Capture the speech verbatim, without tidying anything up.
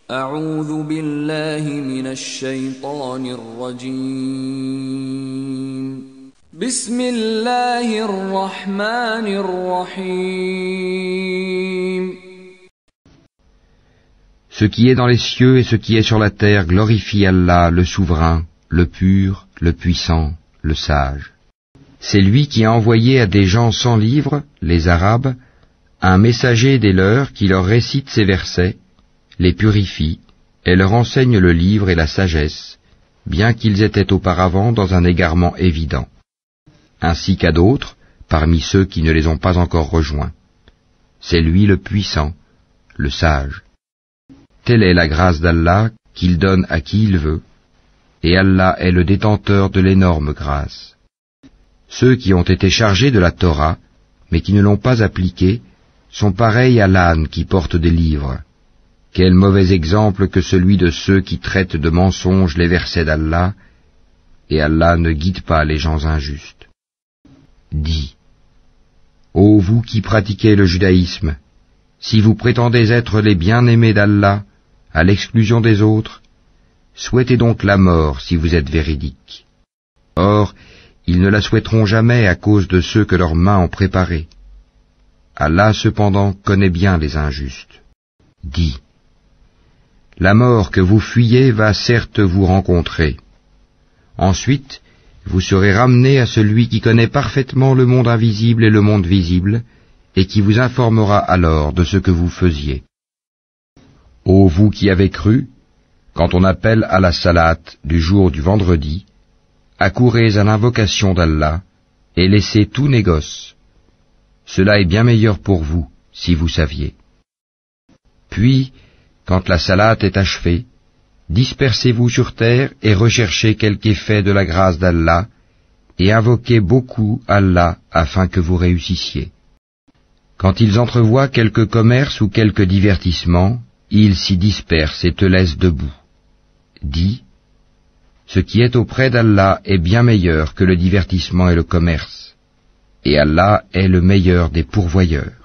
أعوذ بالله من الشيطان الرجيم بسم الله الرحمن الرحيم Ce qui est dans les cieux et ce qui est sur la terre glorifie Allah, le souverain, le pur, le puissant, le sage. C'est lui qui a envoyé à des gens sans livre, les Arabes, un messager des leurs qui leur récite ces versets, les purifie et leur enseigne le livre et la sagesse, bien qu'ils étaient auparavant dans un égarement évident, ainsi qu'à d'autres, parmi ceux qui ne les ont pas encore rejoints. C'est lui le puissant, le sage. Telle est la grâce d'Allah qu'il donne à qui il veut, et Allah est le détenteur de l'énorme grâce. Ceux qui ont été chargés de la Torah, mais qui ne l'ont pas appliquée, sont pareils à l'âne qui porte des livres. Quel mauvais exemple que celui de ceux qui traitent de mensonges les versets d'Allah, et Allah ne guide pas les gens injustes. Dis, ô vous qui pratiquez le judaïsme, si vous prétendez être les bien-aimés d'Allah, à l'exclusion des autres, souhaitez donc la mort si vous êtes véridiques. Or, ils ne la souhaiteront jamais à cause de ceux que leurs mains ont préparés. Allah cependant connaît bien les injustes. Dis, la mort que vous fuyez va certes vous rencontrer. Ensuite, vous serez ramenés à celui qui connaît parfaitement le monde invisible et le monde visible, et qui vous informera alors de ce que vous faisiez. Ô vous qui avez cru, quand on appelle à la salate du jour du vendredi, accourez à l'invocation d'Allah et laissez tout négoce. Cela est bien meilleur pour vous, si vous saviez. Puis, quand la salate est achevée, dispersez-vous sur terre et recherchez quelque effet de la grâce d'Allah, et invoquez beaucoup Allah afin que vous réussissiez. Quand ils entrevoient quelque commerce ou quelque divertissement, ils s'y dispersent et te laissent debout. Dis, ce qui est auprès d'Allah est bien meilleur que le divertissement et le commerce, et Allah est le meilleur des pourvoyeurs.